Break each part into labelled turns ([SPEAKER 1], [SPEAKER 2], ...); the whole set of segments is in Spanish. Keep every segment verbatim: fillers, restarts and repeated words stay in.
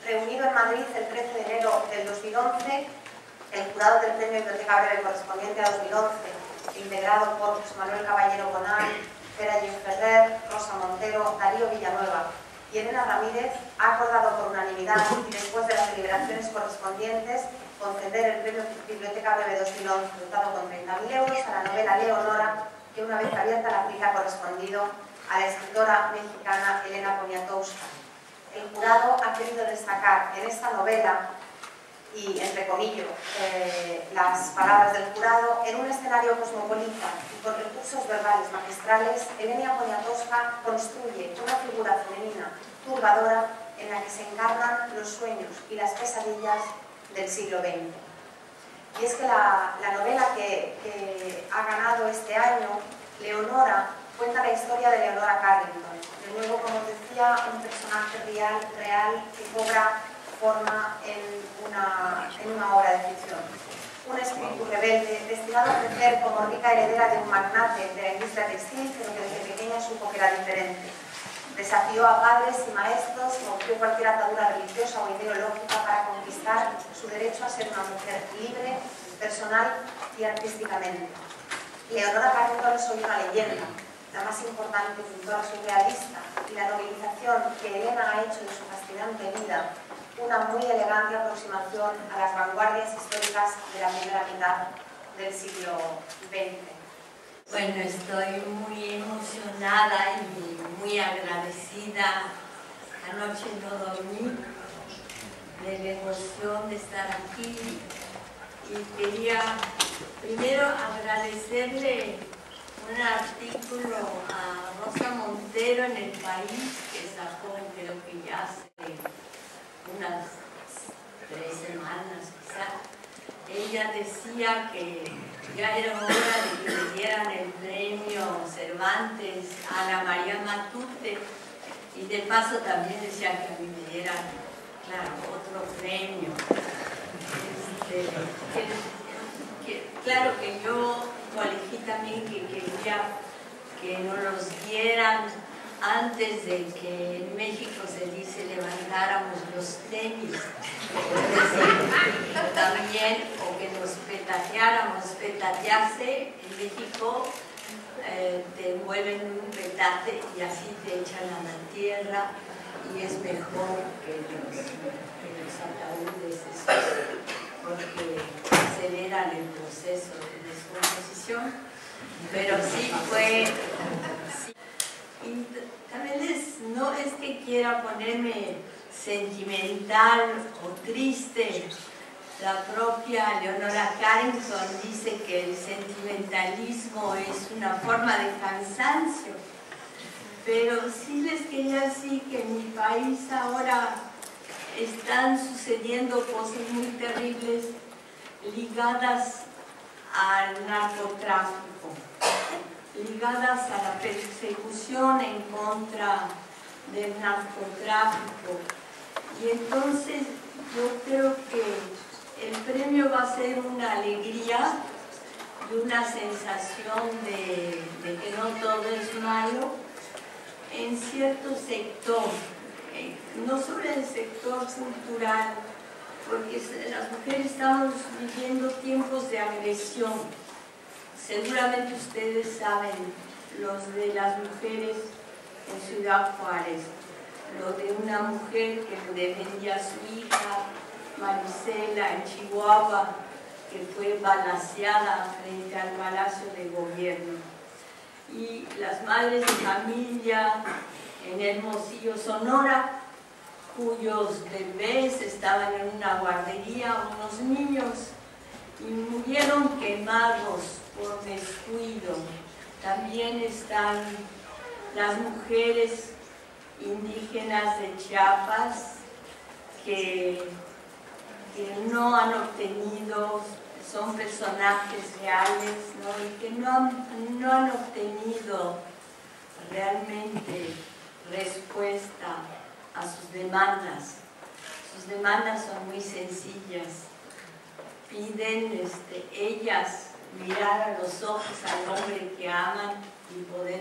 [SPEAKER 1] Reunido en Madrid el trece de enero del dos mil once, el jurado del Premio Biblioteca Breve correspondiente a dos mil once, integrado por José Manuel Caballero Bonal, Pera Gil Ferrer, Rosa Montero, Darío Villanueva y Elena Ramírez, ha acordado por unanimidad y después de las deliberaciones correspondientes conceder el Premio Biblioteca Breve dos mil once, dotado con treinta mil euros, a la novela Leonora, que una vez abierta la plica ha correspondido a la escritora mexicana Elena Poniatowska. El jurado ha querido destacar en esta novela, y entre comillas, eh, las palabras del jurado, en un escenario cosmopolita y con recursos verbales magistrales, Elena Poniatowska construye una figura femenina turbadora en la que se encarnan los sueños y las pesadillas del siglo veinte. Y es que la, la novela que, que ha ganado este año, Leonora, cuenta la historia de Leonora Carrington. De nuevo, como os decía, un personaje real, real que cobra forma en una, en una obra de ficción. Un espíritu rebelde, destinado a crecer como rica heredera de un magnate de la industria textil, pero que desde pequeña supo que era diferente. Desafió a padres y maestros, rompió cualquier atadura religiosa o ideológica para conquistar su derecho a ser una mujer libre, personal y artísticamente. Leonora Carrington es hoy una leyenda, la más importante pintora surrealista, y la novelización que Elena ha hecho de su fascinante vida, una muy elegante aproximación a las vanguardias históricas de la primera mitad del siglo veinte.
[SPEAKER 2] Bueno, estoy muy emocionada y muy agradecida. Anoche no dormí de la emoción de estar aquí y quería primero agradecerle un artículo a Rosa Montero en El País que sacó, creo que ya hace unas tres semanas quizá. Ella decía que ya era hora de que le dieran el premio Cervantes a Ana María Matute, y de paso también decía que a mí me dieran, claro, otro premio. Este, que, que, claro que yo elegí también que quería que nos los dieran antes de que en México se dice levantáramos los tenis, es decir, también, o que nos petateáramos. Petatearse en México, eh, te envuelven en un petate y así te echan a la tierra, y es mejor que los, que los ataúdes, esos, porque aceleran el proceso de descomposición. Pero sí fue... Sí. Y también les, no es que quiera ponerme sentimental o triste. La propia Leonora Carrington dice que el sentimentalismo es una forma de cansancio. Pero sí les quería decir que en mi país ahora están sucediendo cosas muy terribles ligadas al narcotráfico, ligadas a la persecución en contra del narcotráfico. Y entonces yo creo que el premio va a ser una alegría y una sensación de, de que no todo es malo en cierto sector, eh, no solo en el sector cultural, porque las mujeres estamos viviendo tiempos de agresión. Seguramente ustedes saben los de las mujeres en Ciudad Juárez, lo de una mujer que defendía a su hija, Marisela, en Chihuahua, que fue balaceada frente al Palacio de Gobierno. Y las madres de familia en Hermosillo, Sonora, cuyos bebés estaban en una guardería, unos niños, y murieron quemados por descuido. También están las mujeres indígenas de Chiapas que, que no han obtenido, son personajes reales, ¿no? Y que no han, no han obtenido realmente respuesta a sus demandas. Sus demandas son muy sencillas. Piden este, ellas mirar a los ojos al hombre que aman y poder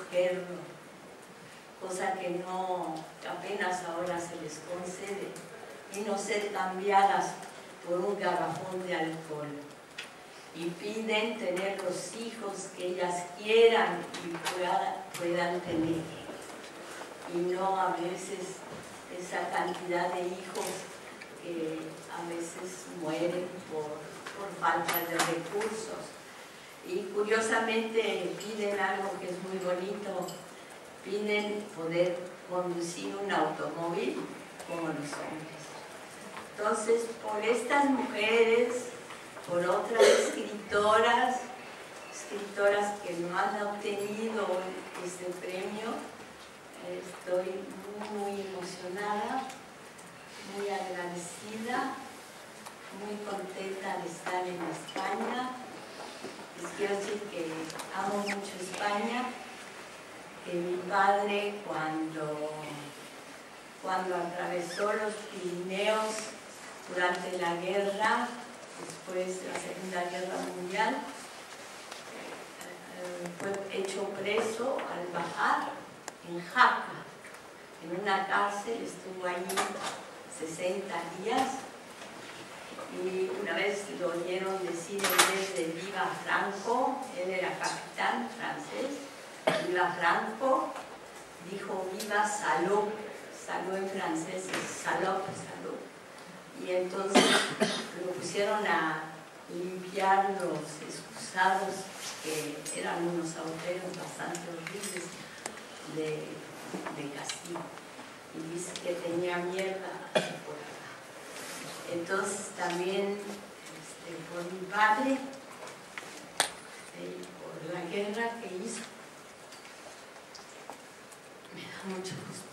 [SPEAKER 2] escogerlo, cosa que no, apenas ahora se les concede. y no ser cambiadas por un garrafón de alcohol. Y piden tener los hijos que ellas quieran y puedan, puedan tener. Y no a veces esa cantidad de hijos que a veces mueren por, por falta de recursos. Y curiosamente piden algo que es muy bonito, piden poder conducir un automóvil como los hombres. Entonces, por estas mujeres, por otras escritoras, escritoras que no han obtenido este premio, estoy muy, muy emocionada, muy agradecida, muy contenta de estar en España. Les quiero decir que amo mucho España, que mi padre cuando, cuando atravesó los Pirineos durante la guerra, después de la Segunda Guerra Mundial, fue hecho preso al bajar en Jaca, en una cárcel, estuvo allí sesenta días, y una vez lo oyeron decir en vez de viva Franco, él era capitán francés, viva Franco, dijo viva Salop, Salop en francés es Salop, Salop, y entonces lo pusieron a limpiar los excusados, que eran unos agujeros bastante horribles de, de castigo, y dice que tenía mierda por acá. Entonces también este, por mi padre, y por la guerra que hizo, me da mucho gusto.